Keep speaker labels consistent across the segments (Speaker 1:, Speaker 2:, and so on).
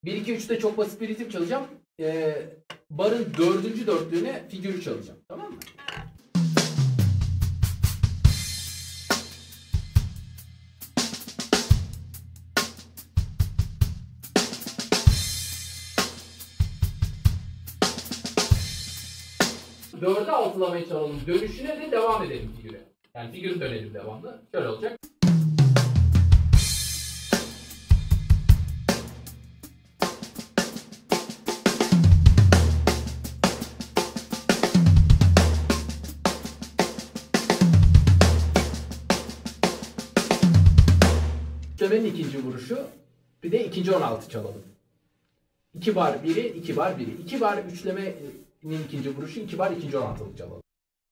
Speaker 1: 1-2-3'te çok basit bir ritim çalacağım. Barın 4. dörtlüğüne figürü çalacağım. Tamam mı? Dörde altılamayı çalalım. Dönüşüne de devam edelim figüre. Yani figürü dönelim devamlı. Şöyle olacak. Üçlemenin ikinci vuruşu. Bir de ikinci 16 çalalım. 2 bar biri, 2 bar biri. 2 bar üçlemenin ikinci vuruşu, 2 bar ikinci 16'lık çalalım.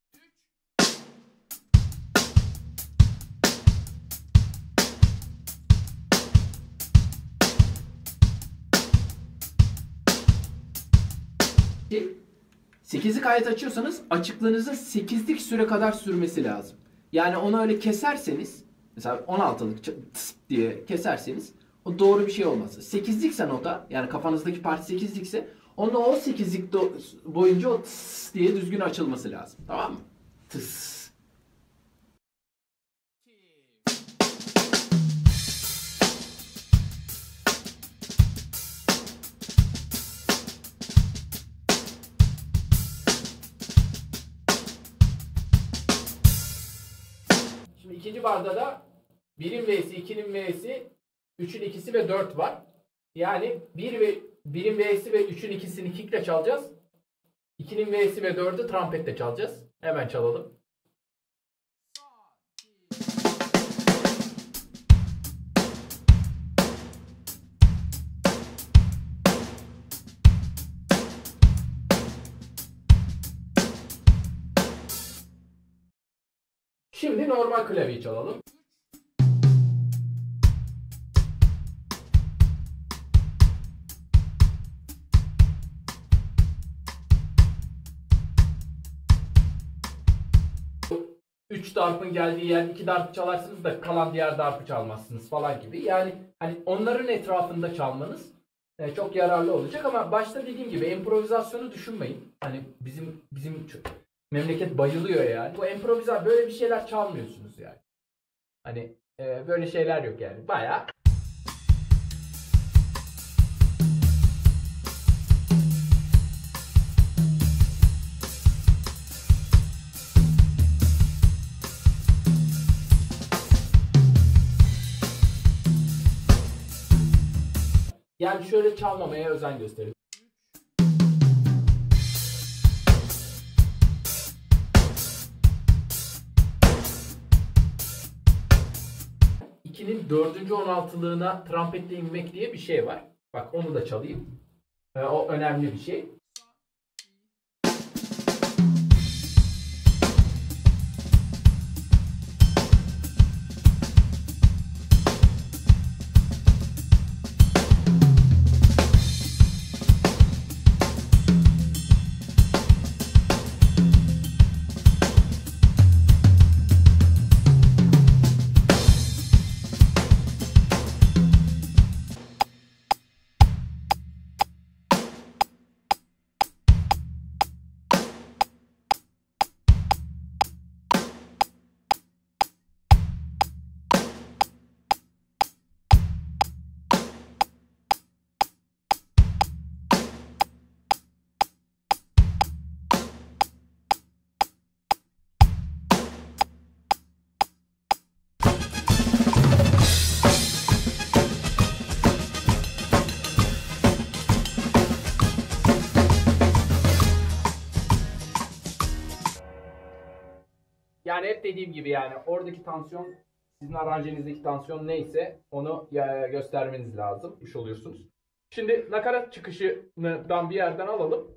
Speaker 1: Sekizlik ayet açıyorsanız açıklığınızın 8'lik süre kadar sürmesi lazım. Yani onu öyle keserseniz, mesela 16'lık tıs diye keserseniz o doğru bir şey olmaz. 8'likse nota, yani kafanızdaki parti 8'likse onun o 8'lik boyunca o tıs diye düzgün açılması lazım. Tamam mı? Tıs. Şimdi ikinci barda da 1'in V'si, 2'nin V'si, 3'ün ikisi ve 4 var. Yani 1'in V'si ve 3'ün ikisini kickle çalacağız. 2'nin V'si ve 4'ü trampetle çalacağız. Hemen çalalım. Şimdi normal klavyeyi çalalım. Üç darpın geldiği yer 2 darp çalarsınız da kalan diğer darpı çalmazsınız falan gibi. Yani hani onların etrafında çalmanız çok yararlı olacak ama başta dediğim gibi improvizasyonu düşünmeyin. Hani bizim memleket bayılıyor yani. Bu böyle bir şeyler çalmıyorsunuz yani. Hani böyle şeyler yok yani. Bayağı yani şöyle çalmamaya özen gösterin. İkinin 4. 16'lığına trampetle inmek diye bir şey var. Bak onu da çalayım. O önemli bir şey. Yani hep dediğim gibi yani oradaki tansiyon sizin aranjenizdeki tansiyon neyse onu göstermeniz lazım. İş oluyorsunuz. Şimdi nakarat çıkışından bir yerden alalım.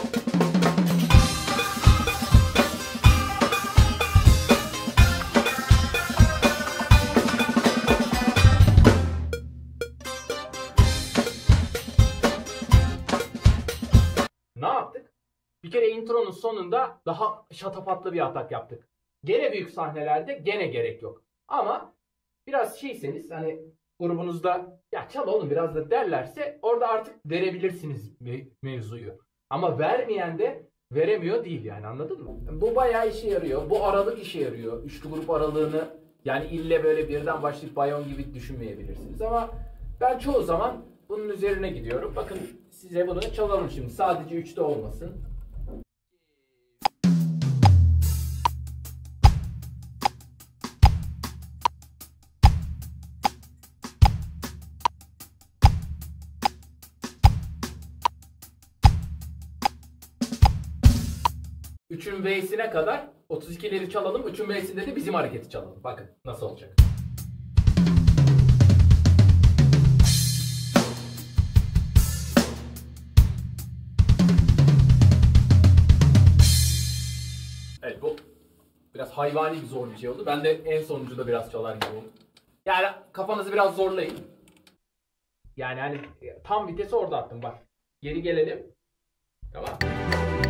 Speaker 1: Ne yaptık? Bir kere intronun sonunda daha şatafatlı bir atak yaptık. Gene büyük sahnelerde gene gerek yok. Ama biraz şeyseniz hani grubunuzda ya çal oğlum biraz da derlerse orada artık verebilirsiniz mevzuyu. Ama vermeyen de veremiyor değil yani, anladın mı? Bu bayağı işe yarıyor. Bu aralık işe yarıyor. Üçlü grup aralığını yani ille böyle birden başlayıp bayon gibi düşünmeyebilirsiniz. Ama ben çoğu zaman bunun üzerine gidiyorum. Bakın size bunu çalalım şimdi. Sadece 3'te olmasın. Üçün V'sine kadar 32'leri çalalım. Üçün V'sinde de bizim hareketi çalalım. Bakın nasıl olacak. Evet, bu biraz hayvani bir zor bir şey oldu. Ben de en sonuncu da biraz çalar gibi oldu. Yani kafanızı biraz zorlayın. Yani hani tam vitesi orada attım bak. Geri gelelim. Tamam.